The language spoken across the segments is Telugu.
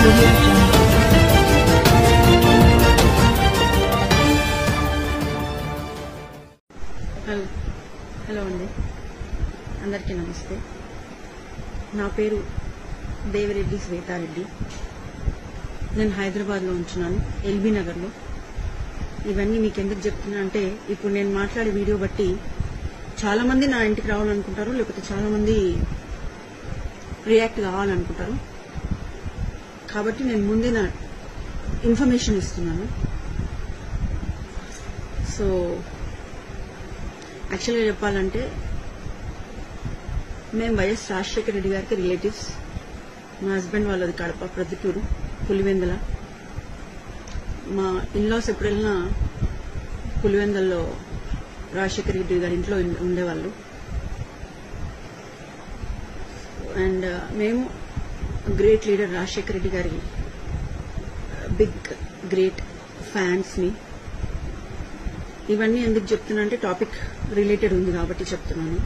audio jungle. హలో అండి, అందరికీ నమస్తే. నా పేరు దేవిరెడ్డి శ్వేతారెడ్డి. నేను హైదరాబాద్లో ఉంటున్నాను, ఎల్బీ నగర్లో. ఇవన్నీ మీకు ఎందుకు చెప్తున్నా అంటే, ఇప్పుడు నేను మాట్లాడే వీడియో బట్టి చాలా మంది నా ఇంటికి రావాలనుకుంటారు, లేకపోతే చాలా మంది రియాక్ట్ కావాలనుకుంటారు. కాబట్టి నేను ముందే నా ఇన్ఫర్మేషన్ ఇస్తున్నాను. సో యాక్చువల్గా చెప్పాలంటే, మేము వైఎస్ రాజశేఖర రెడ్డి గారికి రిలేటివ్స్. మా హస్బెండ్ వాళ్ళది కడప, ప్రొద్దుటూరు, పులివెందుల. మా ఇన్లాస్ ఎప్పుడు వెళ్ళినా పులివెందుల్లో రాజశేఖర రెడ్డి గారి ఇంట్లో ఉండేవాళ్ళు. అండ్ మేము గ్రేట్ లీడర్ రాజశేఖర రెడ్డి గారి బిగ్ గ్రేట్ ఫ్యాన్స్ని. ఇవన్నీ ఎందుకు చెప్తున్నా అంటే, టాపిక్ రిలేటెడ్ ఉంది కాబట్టి చెప్తున్నాను.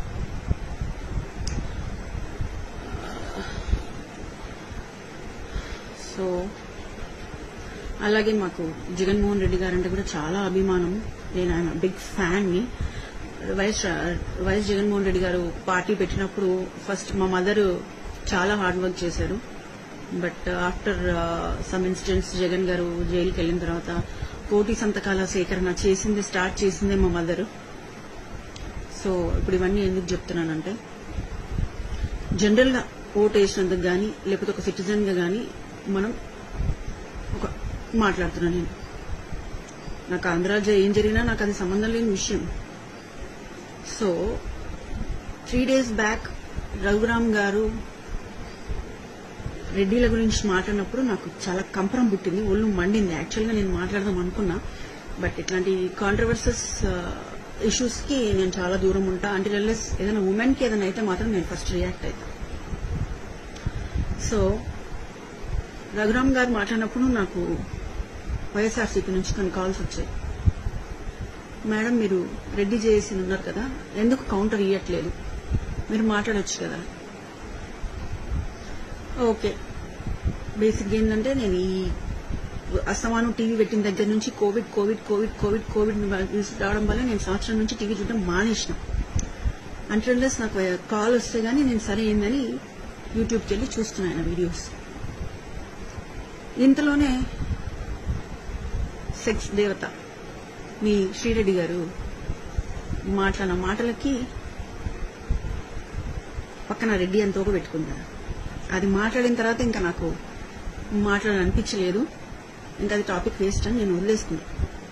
సో అలాగే మాకు జగన్మోహన్ రెడ్డి గారు అంటే కూడా చాలా అభిమానం. నేను ఆయన బిగ్ ఫ్యాన్ని. వైఎస్ జగన్మోహన్ రెడ్డి గారు పార్టీ పెట్టినప్పుడు ఫస్ట్ మా మదర్ చాలా హార్డ్ వర్క్ చేశారు. But after some incidents Jagan గారు జైలుకి వెళ్ళిన తర్వాత కోటి సంతకాల సేకరణ స్టార్ట్ చేసిందే మా మదర్. సో ఇప్పుడు ఇవన్నీ ఎందుకు చెప్తున్నానంటే, జనరల్గా ఓటు వేసినందుకు కానీ, లేకపోతే ఒక సిటిజన్గా కానీ మనం మాట్లాడుతున్నాను. నేను నాకు ఆంధ్రాలో ఏం జరిగినా నాకు అది సంబంధం లేని విషయం. సో 3 days బ్యాక్ రఘురామ్ గారు రెడ్డిల గురించి మాట్లాడినప్పుడు నాకు చాలా కంపరం పుట్టింది, ఒళ్ళు మండింది. యాక్చువల్గా నేను మాట్లాడదాం అనుకున్నా, బట్ ఇట్లాంటి కాంట్రవర్సెస్ ఇష్యూస్ కి నేను చాలా దూరం ఉంటా. అంటే ఏదైనా ఉమెన్ కి ఏదైనా అయితే మాత్రం నేను ఫస్ట్ రియాక్ట్ అవుతా. సో రఘురామ్ గారు మాట్లాడినప్పుడు నాకు వైఎస్ఆర్సీపీ నుంచి కొన్ని కాల్స్ వచ్చాయి. మేడం, మీరు రెడ్డి చేసి ఉన్నారు కదా, ఎందుకు కౌంటర్ ఇవ్వట్లేదు, మీరు మాట్లాడొచ్చు కదా. ఓకే, బేసిక్ ఏంటంటే, నేను ఈ అస్తమానం టీవీ పెట్టిన దగ్గర నుంచి కోవిడ్ రావడం వల్ల నేను సంవత్సరం నుంచి టీవీ చూడడం మానేసిన. అంటే నాకు కాల్ వస్తే గానీ నేను సరే ఏందని యూట్యూబ్కి వెళ్ళి చూస్తున్నాను వీడియోస్. ఇంతలోనే సెక్స్ దేవత మీ శ్రీరెడ్డి గారు మాట్లాడిన మాటలకి పక్కన రెడ్డి అని తోక పెట్టుకున్నారు. అది మాట్లాడిన తర్వాత ఇంకా నాకు మాట్లాడాలనిపించలేదు. ఇంకా అది టాపిక్ వేస్ట్ అని నేను వదిలేసుకున్నాను.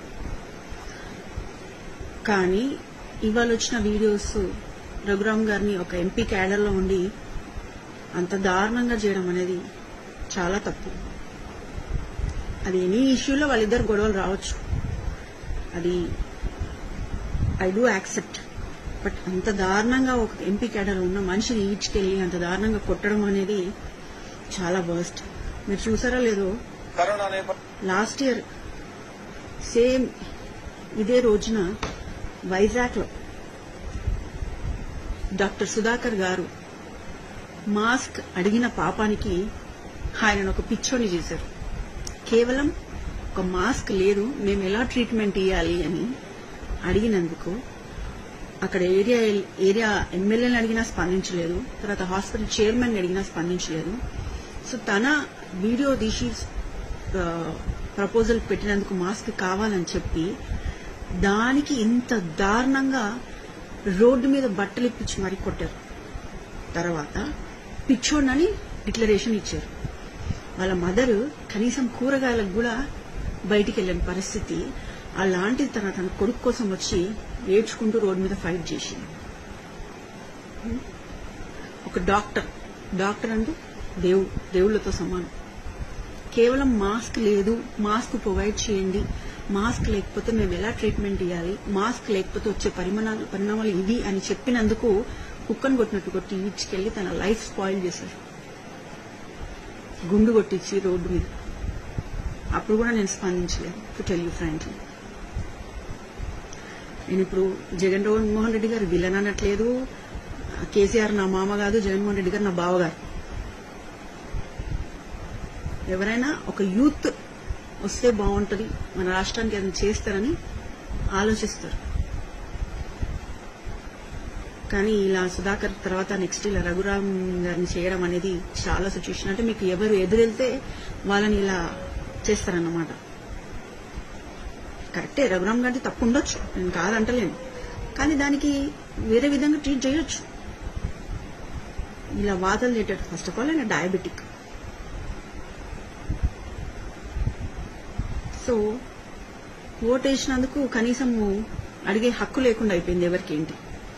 కానీ ఇవాళ వచ్చిన వీడియోస్ రఘురామ్ గారిని ఒక ఎంపీ క్యాడర్లో ఉండి అంత దారుణంగా చేయడం అనేది చాలా తప్పు. అది ఎనీ ఇష్యూలో వాళ్ళిద్దరు గొడవలు రావచ్చు, అది ఐ డూ యాక్సెప్ట్. బట్ అంత దారుణంగా ఒక ఎంపీ క్యాడర్ ఉన్న మనిషిని ఈడ్చుకెళ్లి అంత దారుణంగా కొట్టడం అనేది చాలా వర్స్ట్. మీరు చూసారా లేదో, లాస్ట్ ఇయర్ సేమ్ ఇదే రోజున వైజాగ్ లో డాక్టర్ సుధాకర్ గారు మాస్క్ అడిగిన పాపానికి ఆయన ఒక పిచ్చోని చేశారు. కేవలం ఒక మాస్క్ లేదు, మేము ఎలా ట్రీట్మెంట్ ఇవ్వాలి అని అడిగినందుకు అక్కడ ఏరియా ఎమ్మెల్యేని అడిగినా స్పందించలేదు, తర్వాత హాస్పిటల్ చైర్మన్ అడిగినా స్పందించలేదు. సో తన వీడియో తీసి ప్రపోజల్ పెట్టినందుకు మాస్క్ కావాలని చెప్పి దానికి ఇంత దారుణంగా రోడ్డు మీద బట్టలు ఇప్పించి మరీ కొట్టారు. తర్వాత పిచ్చోడని డిక్లరేషన్ ఇచ్చారు. వాళ్ళ మదర్ కనీసం కూరగాయలకు కూడా బయటికి వెళ్ళని పరిస్థితి. అలాంటిది తన కొడుకు కోసం వచ్చి ఏడ్చుకుంటూ రోడ్డు మీద ఫైట్ చేసింది. ఒక డాక్టర్ అంటే దేవుళ్లతో సమానం. కేవలం మాస్క్ లేదు, మాస్క్ ప్రొవైడ్ చేయండి, మాస్క్ లేకపోతే మేము ఎలా ట్రీట్మెంట్ ఇవ్వాలి, మాస్క్ లేకపోతే వచ్చే పరిణామాలు ఇవి అని చెప్పినందుకు కుక్కను కొట్టినట్టు కొట్టి ఈడ్చుకెళ్లి తన లైఫ్ స్పాయిల్ చేశారు, గుండు కొట్టించి రోడ్డు మీద. అప్పుడు కూడా నేను స్పందించలేదు, టు టెల్ యూ ఫ్రాంక్లీ. నేను ఇప్పుడు జగన్మోహన్ రెడ్డి గారు విలన్ అనట్లేదు, కేసీఆర్ నా మామ కాదు, జగన్మోహన్ రెడ్డి గారు నా బావగారు. ఎవరైనా ఒక యూత్ వస్తే బాగుంటుంది, మన రాష్ట్రానికి ఏదైనా చేస్తారని ఆలోచిస్తారు. కానీ ఇలా సుధాకర్ తర్వాత నెక్స్ట్ ఇలా రఘురామ్ గారిని చేయడం అనేది చాలా సిచ్యువేషన్. అంటే మీకు ఎవరు ఎదురెళ్తే వాళ్ళని ఇలా చేస్తారన్నమాట. కరెక్టే, రఘురామ్ గారిది తప్పు ఉండొచ్చు, నేను కాదంటలేను. కానీ దానికి వేరే విధంగా ట్రీట్ చేయొచ్చు. ఇలా వాతలు చేసేటట్టు. ఫస్ట్ ఆఫ్ ఆల్ ఆయన డయాబెటిక్. సో ఓటు వేసినందుకు కనీసం అడిగే హక్కు లేకుండా అయిపోయింది ఎవరికి ఏంటి.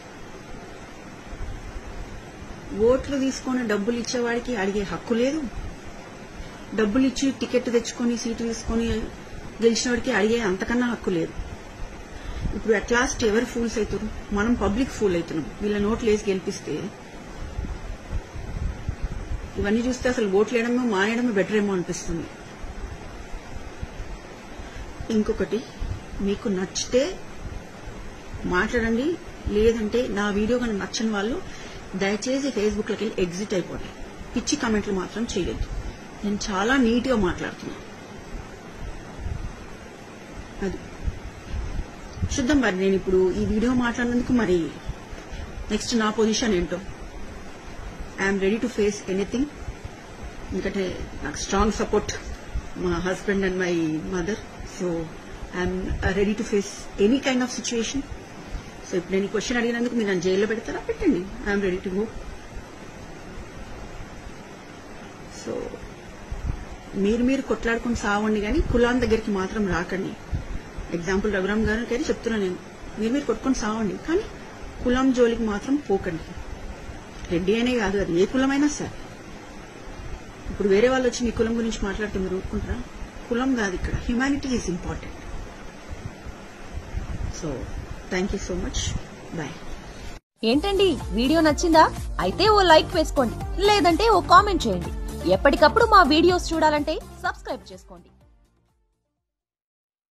ఓట్లు తీసుకొని డబ్బులు ఇచ్చేవాడికి అడిగే హక్కు లేదు, డబ్బులు ఇచ్చి టికెట్ తెచ్చుకొని సీటు తీసుకొని గెలిచిన వాడికి అడిగే అంతకన్నా హక్కు లేదు. ఇప్పుడు అట్ లాస్ట్ ఎవరు ఫూల్స్ అవుతారు? మనం పబ్లిక్ ఫూల్ అవుతున్నాం. వీళ్ళ నోట్లు వేసి గెలిపిస్తే ఇవన్నీ చూస్తే అసలు ఓట్లు వేయడమో మానేయడమో బెటర్ ఏమో అనిపిస్తుంది. ఇంకొకటి, మీకు నచ్చితే మాట్లాడండి, లేదంటే నా వీడియో కనుక నచ్చని వాళ్ళు దయచేసి ఫేస్బుక్ లోకి వెళ్ళి ఎగ్జిట్ అయిపోండి. పిచ్చి కామెంట్లు మాత్రం చేయొద్దు. నేను చాలా నీట్ గా మాట్లాడుతున్నా. అది చూద్దాం. మరి నేను ఇప్పుడు ఈ వీడియో మాట్లాడినందుకు మరి నెక్స్ట్ నా పొజిషన్ ఏంటో. I'm ready to face anything. ఎందుకంటే నాకు స్ట్రాంగ్ సపోర్ట్ మా husband and my mother. So I'm ready to face any kind of situation. So ఇప్పుడు నేను ఈ క్వశ్చన్ అడిగినందుకు మీరు నన్ను జైల్లో పెడతారా? పెట్టండి, I'm ready to go. So మీరు కొట్లాడుకుని సావండి, కానీ కులాం దగ్గరికి మాత్రం రాకండి. ఎగ్జాంపుల్ రఘురామ్ గారికి చెప్తున్నా నేను, మీరు కొట్టుకొని సావండి, కానీ కులం జోలికి మాత్రం పోకండి. రెడ్డి అనే కాదు, అది ఏ కులమైనా సరే. ఇప్పుడు వేరే వాళ్ళు వచ్చి మీ కులం గురించి మాట్లాడితే మీరు ఊరుకుంటారా? కులం కాదు ఇక్కడ, humanity is important. So thank you so much, bye. ఏంటండి వీడియో నచ్చిందా? అయితే ఓ లైక్ వేసుకోండి, లేదంటే ఓ కామెంట్ చేయండి. ఎప్పటికప్పుడు మా వీడియోస్ చూడాలంటే సబ్స్క్రైబ్ చేసుకోండి.